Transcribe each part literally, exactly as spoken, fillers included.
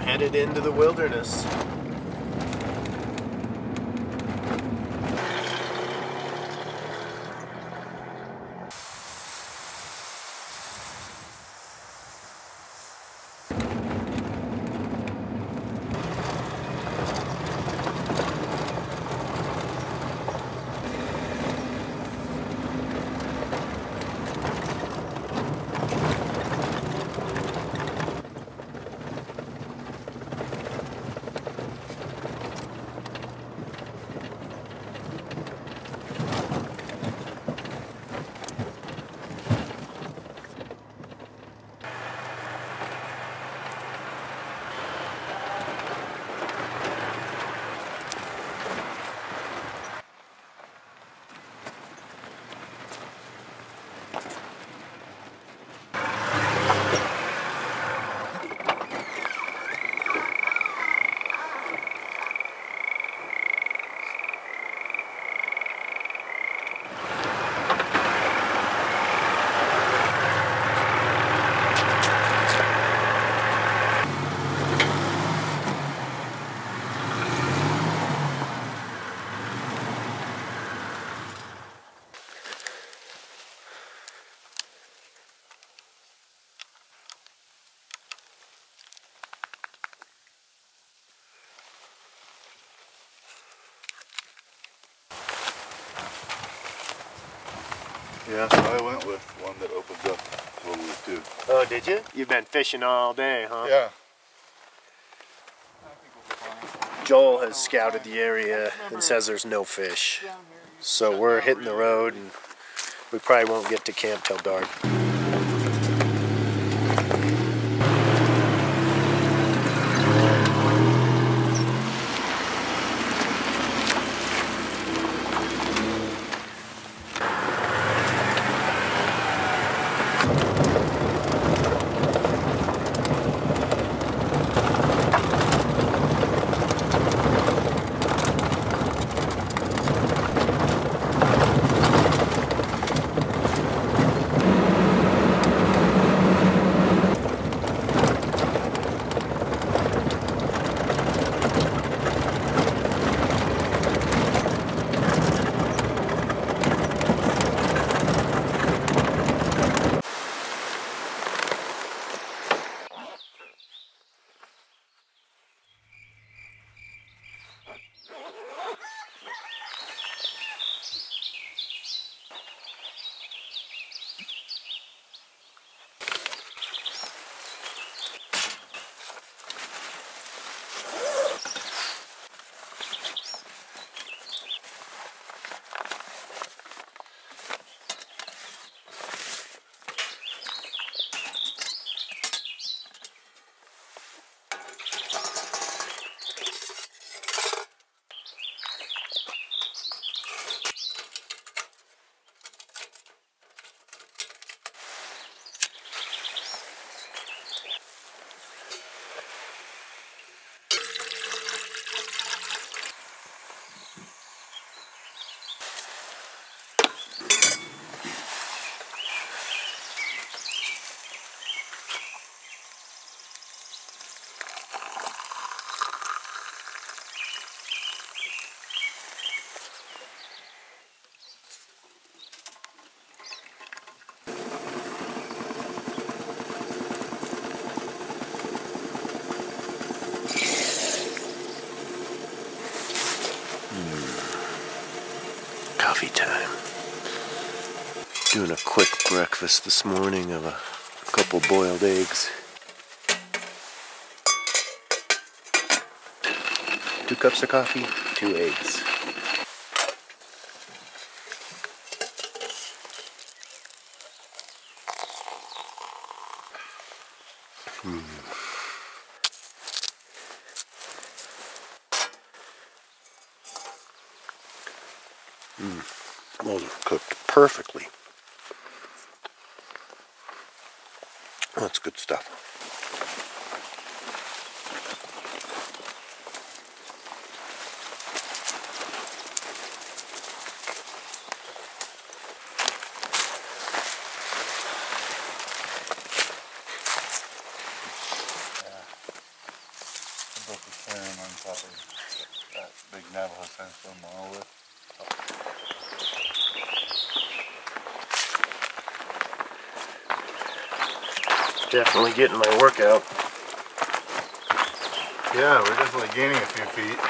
headed into the wilderness. Yeah, so I went with one that opens up totally too. Oh, did you? You've been fishing all day, huh? Yeah. Joel has scouted the area and says there's no fish. So we're hitting the road and we probably won't get to camp till dark. Coffee time. Doing a quick breakfast this morning of a couple boiled eggs. Two cups of coffee, two eggs. Hmm. Mm, those are cooked perfectly. That's good stuff. top of that big Navajo sandstone monolith. Definitely getting my workout. Yeah, we're definitely gaining a few feet.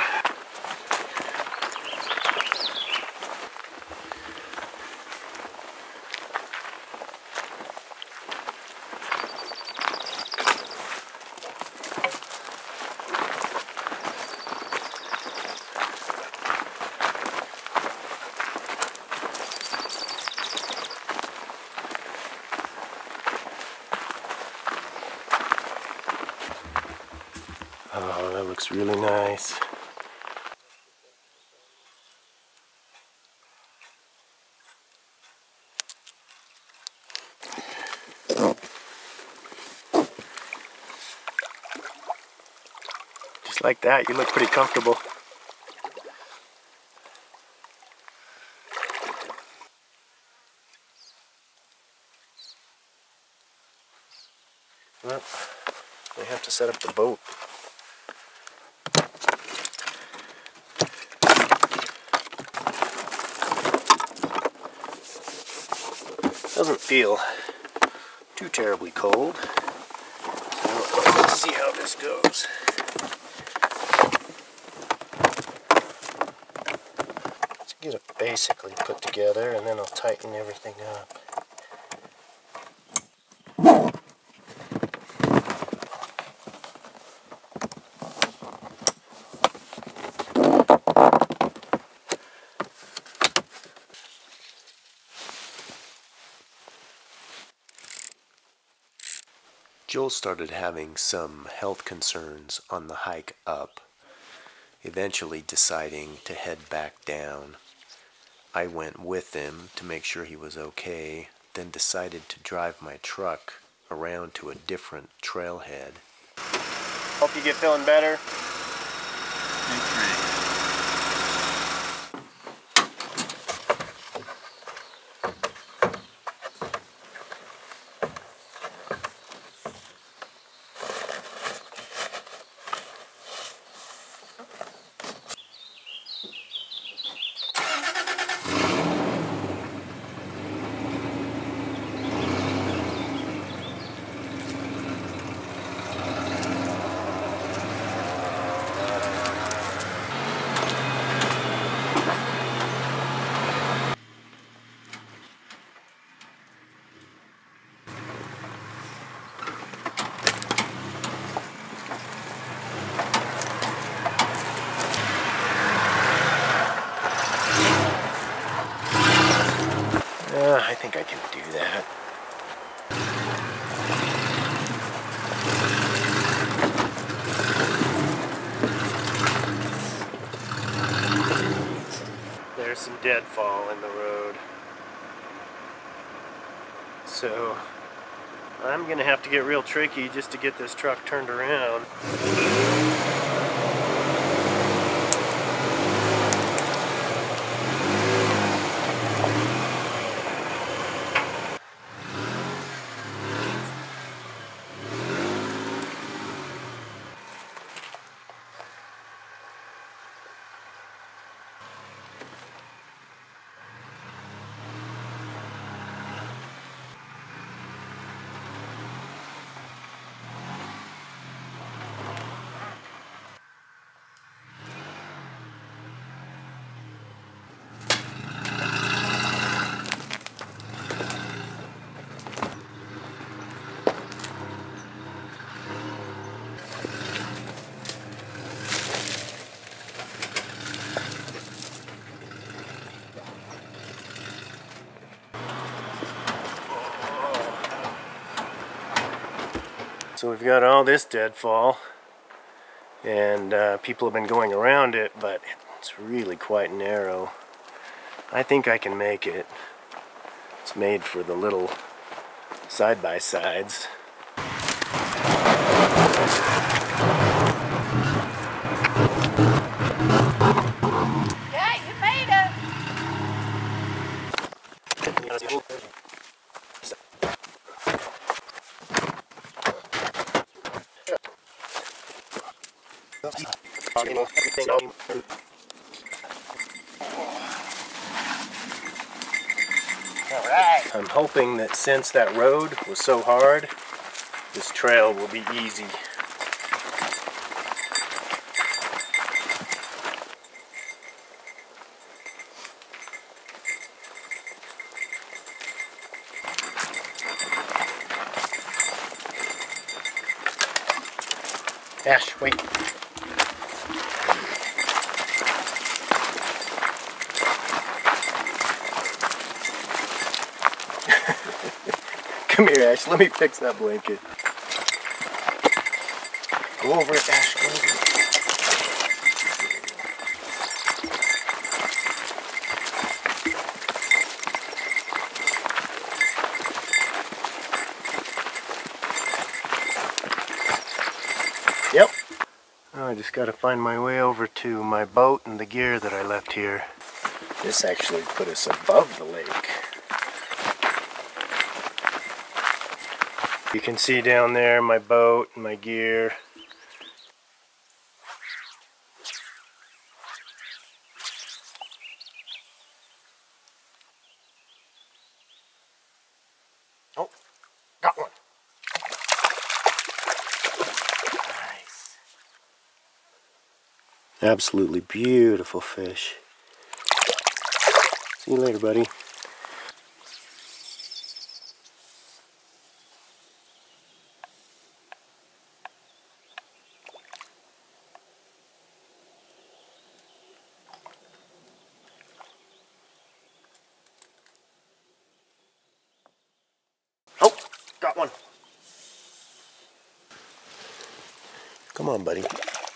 Oh, that looks really nice. Just like that, you look pretty comfortable. Well, we have to set up the boat. Doesn't feel too terribly cold. So let's see how this goes. Let's get it basically put together and then I'll tighten everything up. Joel started having some health concerns on the hike up, eventually deciding to head back down. I went with him to make sure he was okay, then decided to drive my truck around to a different trailhead. Hope you get feeling better. Uh, I think I can do that. There's some deadfall in the road. So I'm gonna have to get real tricky just to get this truck turned around. So we've got all this deadfall, and uh, people have been going around it, but it's really quite narrow. I think I can make it. It's made for the little side-by-sides. Yeah, you made it! Alright. I'm hoping that since that road was so hard, this trail will be easy. Ash, wait. Come here, Ash. Let me fix that blanket. Go over it, Ash. Go over it. Yep. Oh, I just got to find my way over to my boat and the gear that I left here. This actually put us above the lake. You can see down there my boat and my gear. Oh, got one. Nice. Absolutely beautiful fish. See you later, buddy. Oh, got one. Come on, buddy.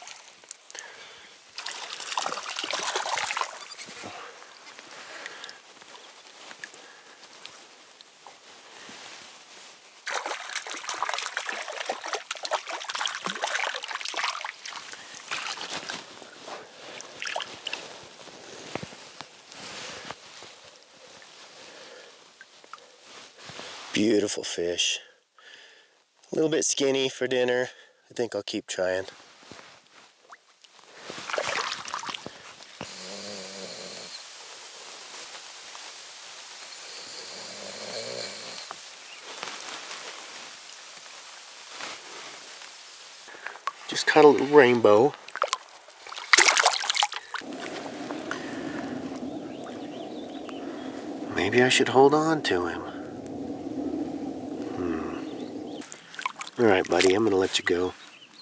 Beautiful fish. A little bit skinny for dinner. I think I'll keep trying. Just caught a little rainbow. Maybe I should hold on to him. Hmm. All right, buddy, I'm gonna let you go.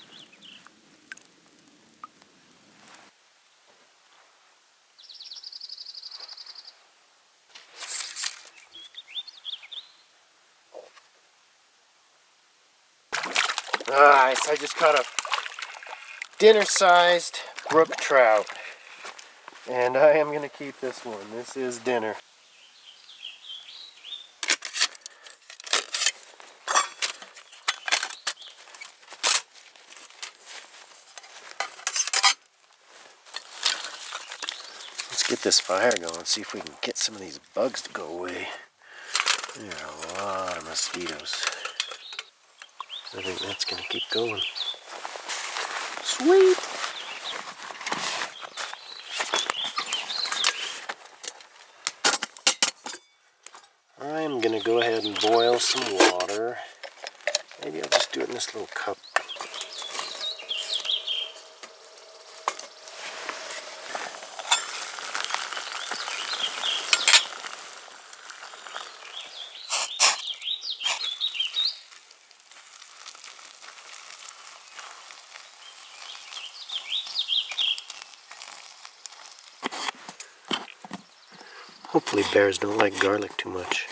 Alright, so I just caught a dinner-sized Brooke Trout. And I am going to keep this one. This is dinner. Let's get this fire going, see if we can get some of these bugs to go away. There are a lot of mosquitoes. I think that's going to keep going. Sweet! I'm going to go ahead and boil some water. Maybe I'll just do it in this little cup. Hopefully bears don't like garlic too much.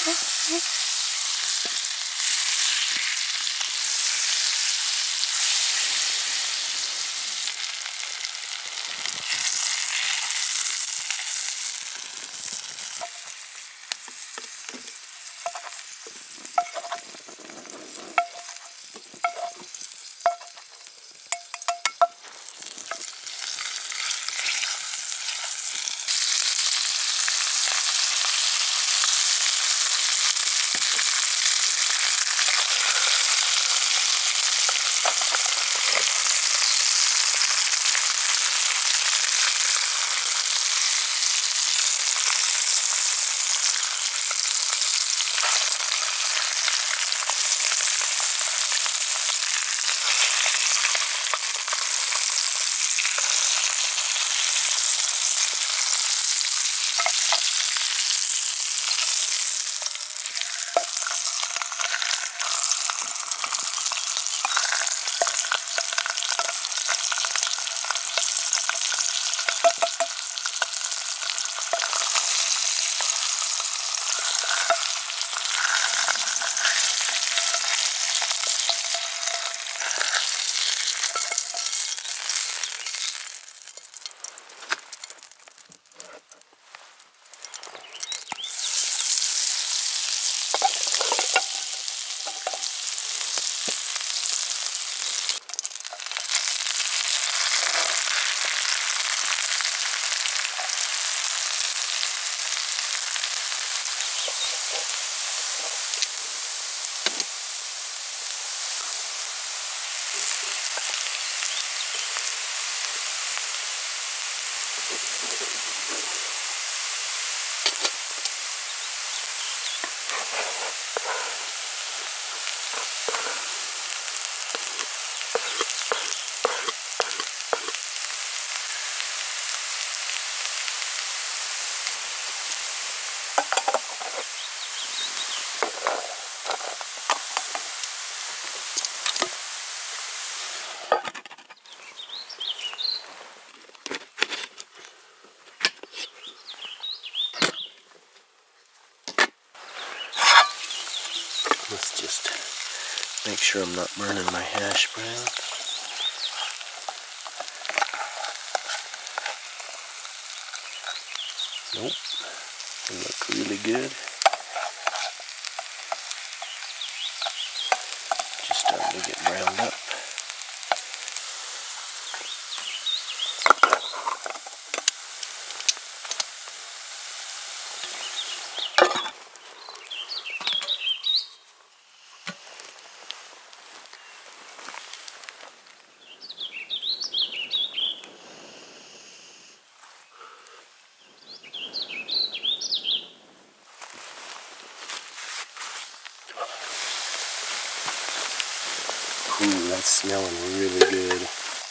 Let's just make sure I'm not burning my hash brown. Nope, they look really good. Just starting to get browned up. Ooh, that's smelling really good.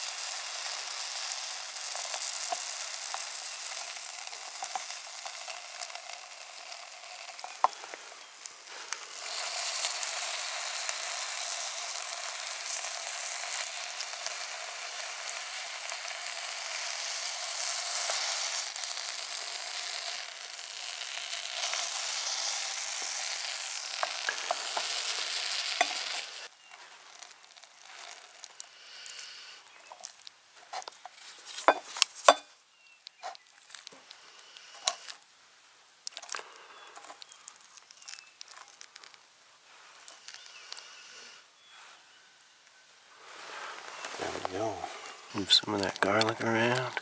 There we go. Move some of that garlic around.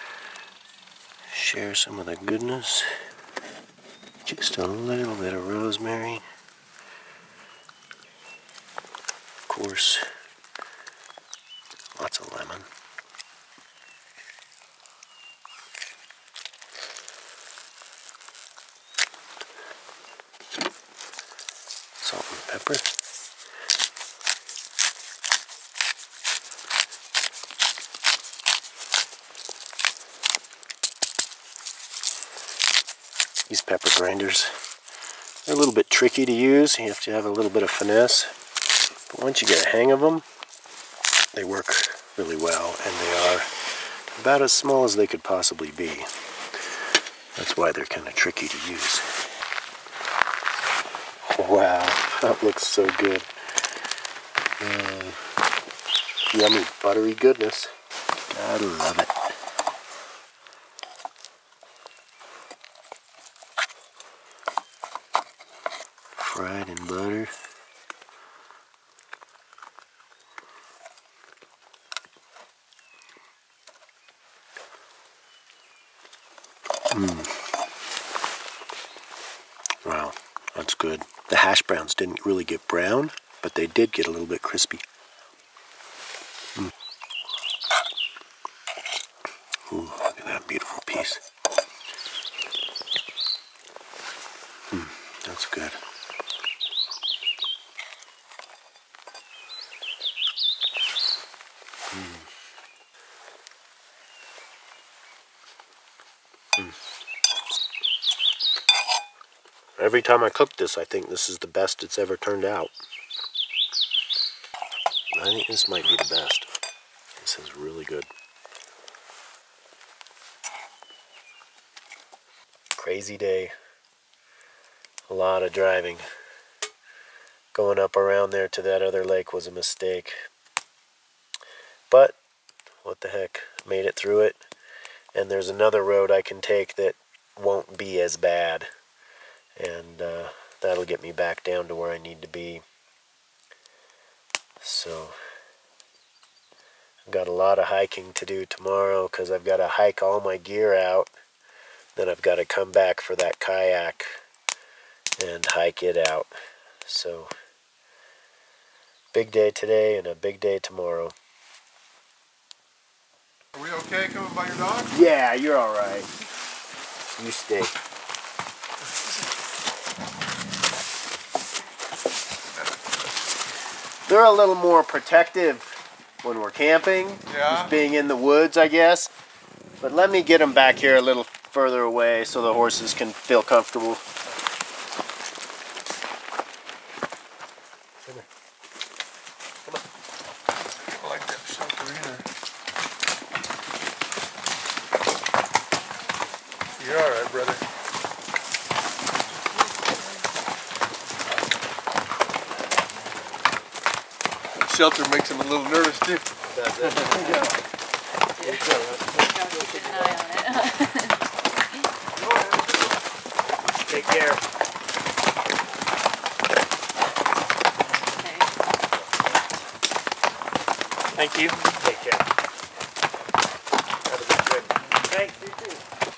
Share some of the goodness. Just a little bit of rosemary. Of course, lots of lemon. Salt and pepper. These pepper grinders, they're a little bit tricky to use. You have to have a little bit of finesse. But once you get a hang of them, they work really well, and they are about as small as they could possibly be. That's why they're kind of tricky to use. Wow, that looks so good. Mm. Yummy, buttery goodness. I love it. Fried in butter. Mm. Wow, that's good. The hash browns didn't really get brown, but they did get a little bit crispy. Mm. Ooh, look at that beautiful piece. Mm, that's good. Mm. Mm. Every time I cook this, I think this is the best it's ever turned out. I think this might be the best. This is really good. Crazy day. A lot of driving. Going up around there to that other lake was a mistake. But, what the heck, made it through it. And there's another road I can take that won't be as bad. And uh, that'll get me back down to where I need to be. So, I've got a lot of hiking to do tomorrow because I've got to hike all my gear out. Then I've got to come back for that kayak and hike it out. So, big day today and a big day tomorrow. Are we okay coming by your dog? Yeah, you're all right. You stay. They're a little more protective when we're camping. Yeah. Just being in the woods, I guess. But let me get them back here a little further away so the horses can feel comfortable. I like that shelter in there. You're all right, brother. Shelter makes him a little nervous too. That's it. Keep an eye on it. Take care. Okay. Thank you. Take care. Have a good trip. Thanks, you too.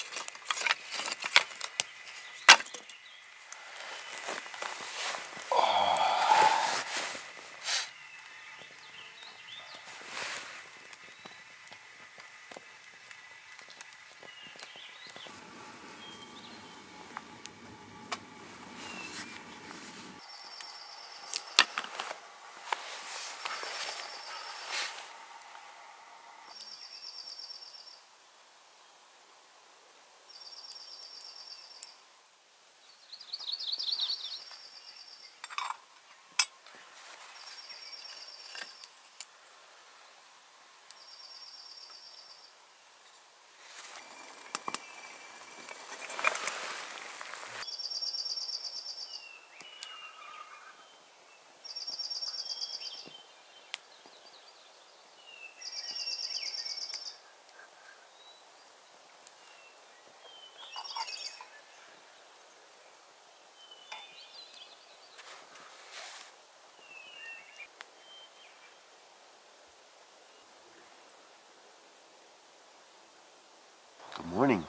Good morning.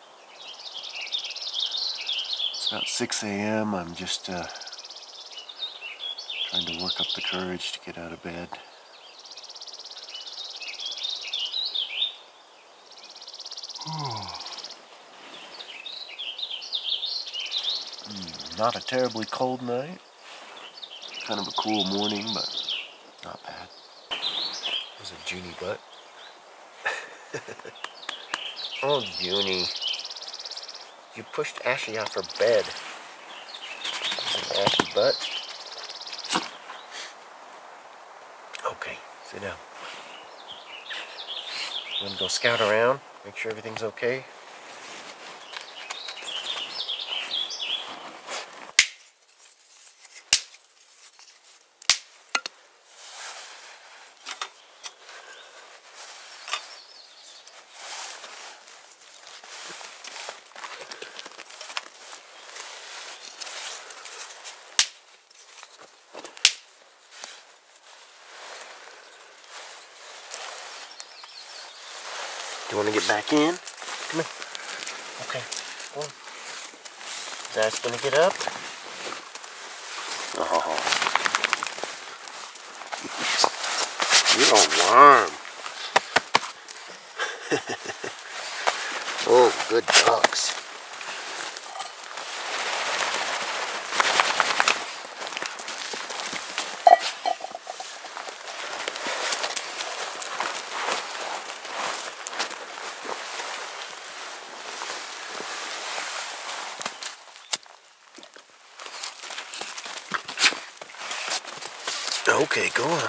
It's about six A M I'm just uh, trying to work up the courage to get out of bed. mm, not a terribly cold night. Kind of a cool morning, but not bad. There's a Juni butt. Oh, Juni. You pushed Ashy off her bed. There's an Ashy butt. Okay, sit down. You want to go scout around? Make sure everything's okay? You want to get back in? Come here. Okay. Go on. Is Ash gonna get up? Oh. You're a worm. Oh, good dogs. Okay, go on.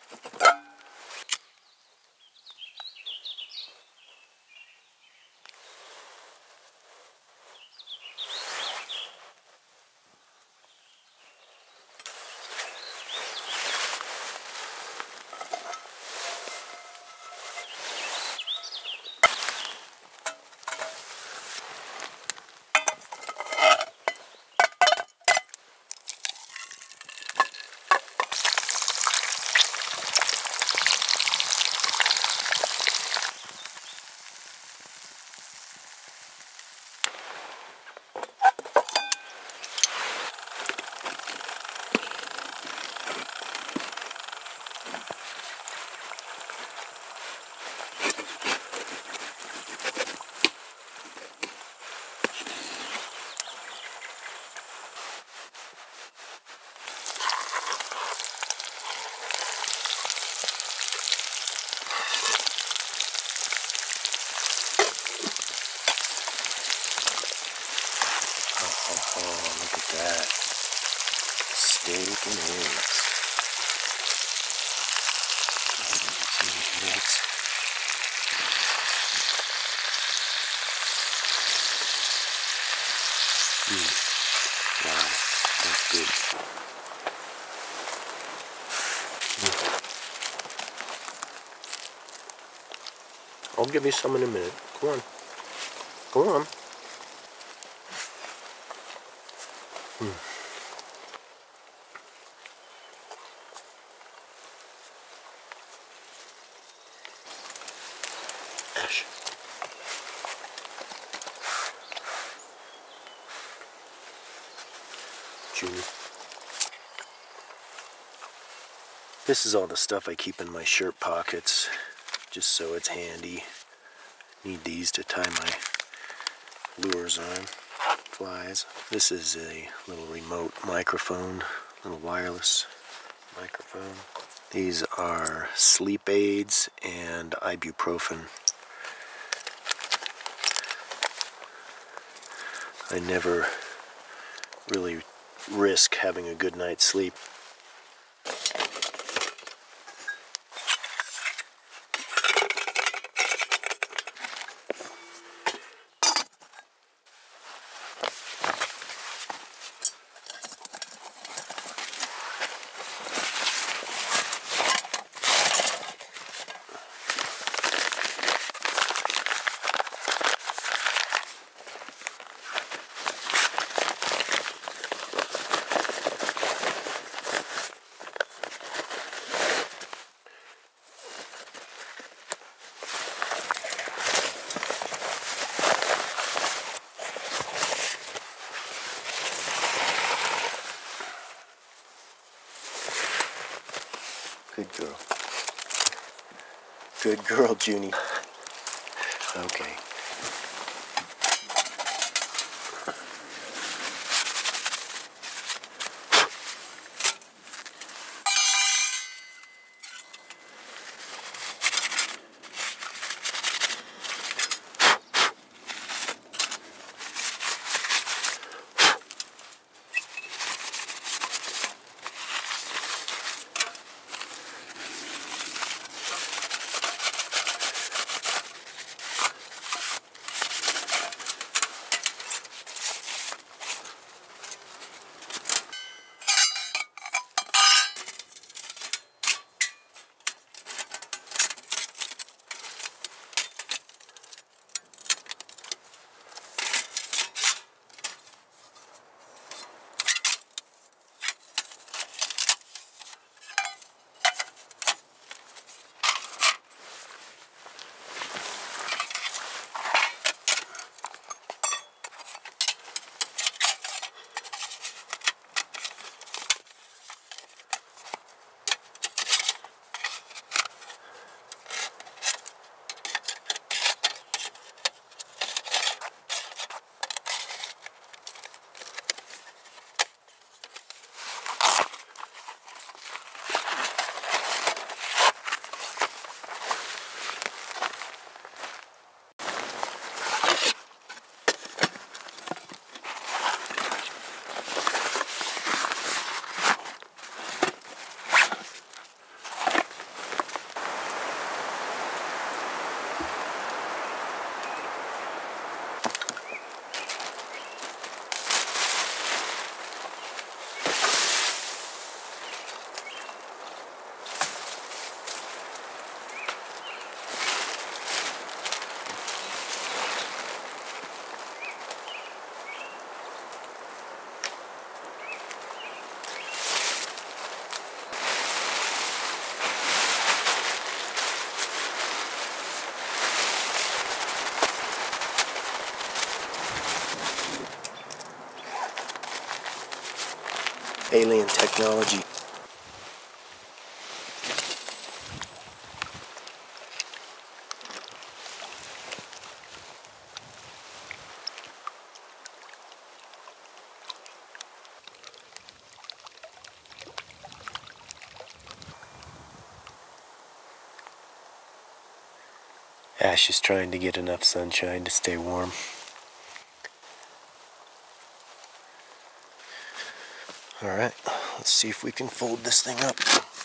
Oh, look at that. Steak and eggs. Eggs. Mm. Wow, that's good. Mm. I'll give you some in a minute. Go on. Go on. Mm. Ash. Juni. This is all the stuff I keep in my shirt pockets, just so it's handy. Need these to tie my lures on. Flies. This is a little remote microphone, little wireless microphone. These are sleep aids and ibuprofen. I never really risk having a good night's sleep. Good girl. Good girl, Juni. Okay. alien technology. Ash is trying to get enough sunshine to stay warm. Alright, let's see if we can fold this thing up.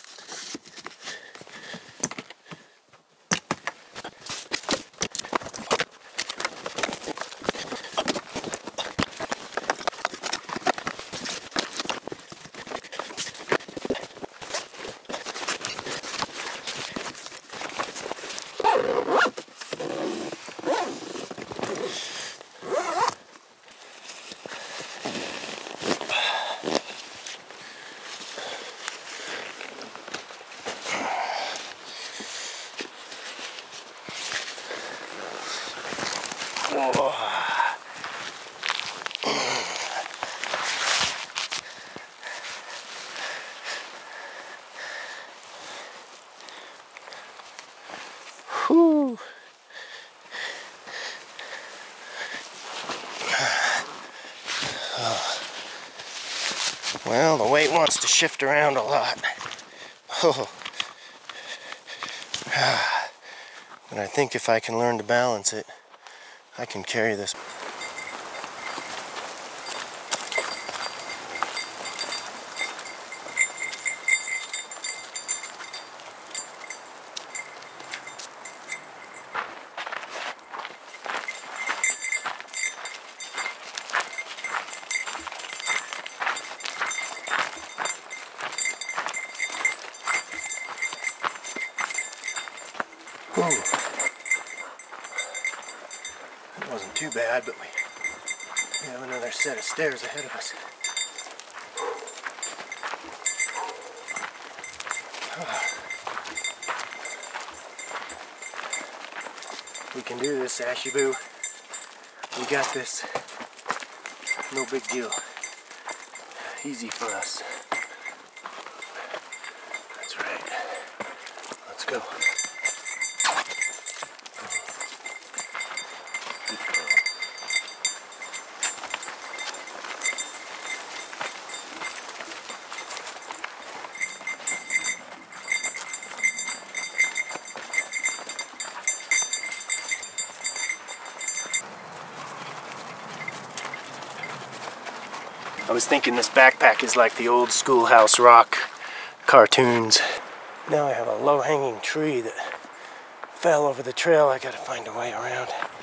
Whew. Well, the weight wants to shift around a lot. Oh. But I think if I can learn to balance it, I can carry this. Whew. It wasn't too bad, but we have another set of stairs ahead of us. We can do this, Ashy Boo. We got this. No big deal. Easy for us. That's right. Let's go. I was thinking this backpack is like the old Schoolhouse Rock cartoons. Now I have a low-hanging tree that fell over the trail. I gotta find a way around.